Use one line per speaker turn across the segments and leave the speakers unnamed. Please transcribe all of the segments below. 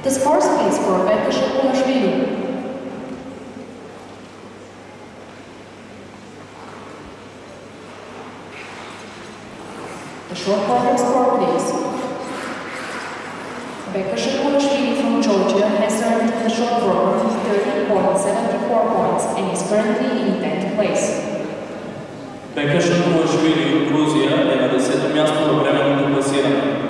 The scores please for Becca Shakulashvili. The short quarter score please. Becca Shakulashvili from Georgia has earned the short program 30.74 points and is currently in 10th place.
Becca Shakulashvili от Грузия е на 10-то място във временното класиране.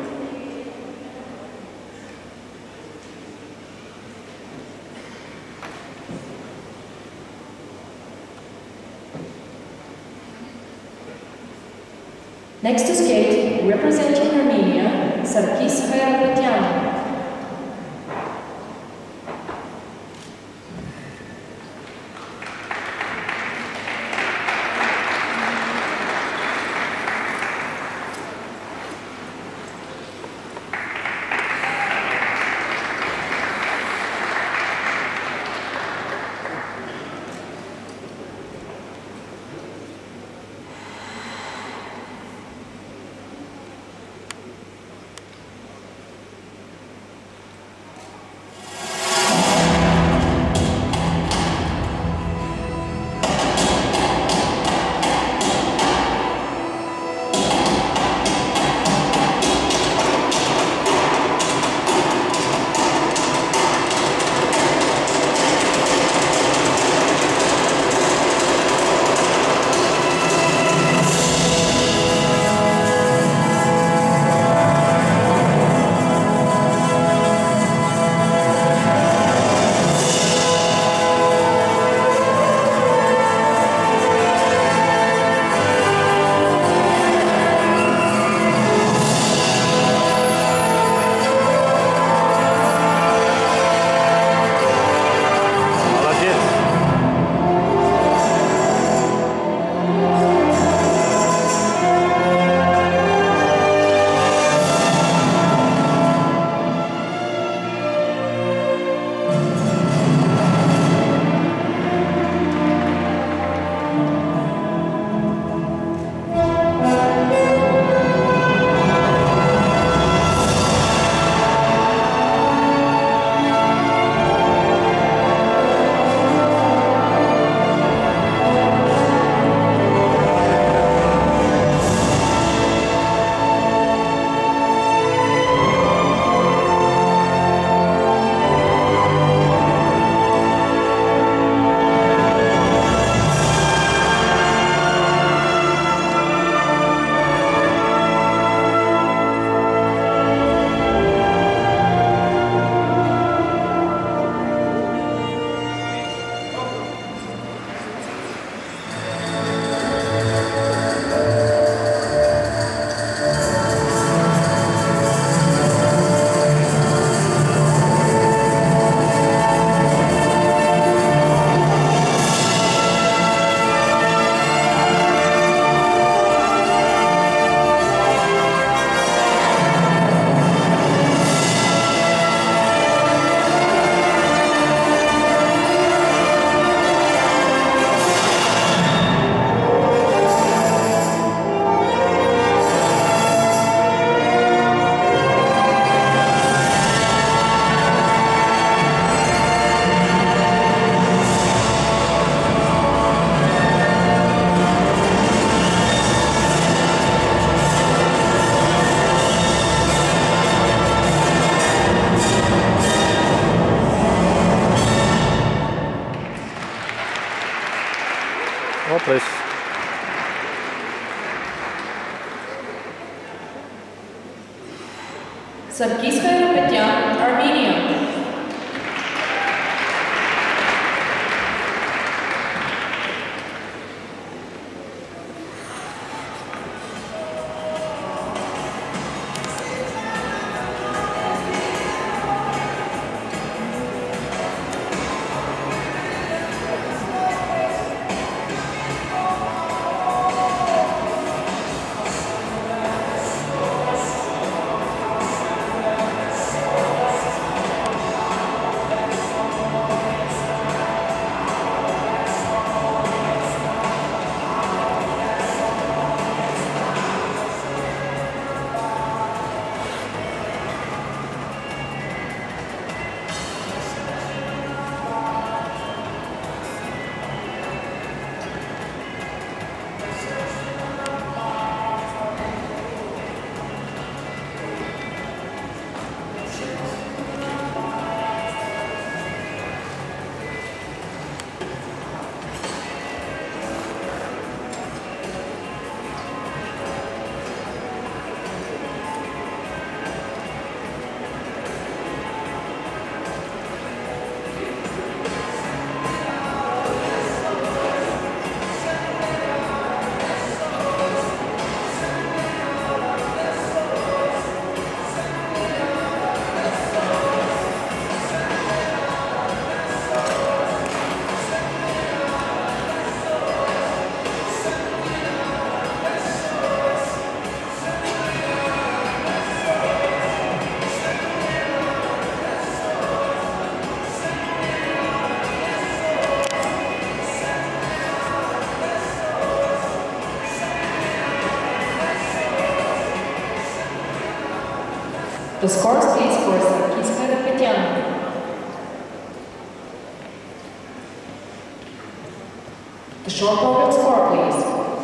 Next to skate, representing Armenia, Sarkis Hayarpetyan.
Please.
Sarkis Hayarpetyan, Armenia. The scores please for Sarkiska Repetyan. The short program score please.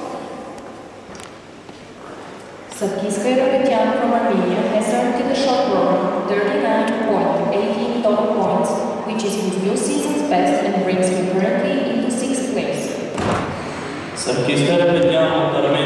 Sarkiska Repetyan from Armenia has earned in the short program 39.18 total points, which is his new season's best and brings him currently into 6th place.
Sarkiska Repetyan उत्तर में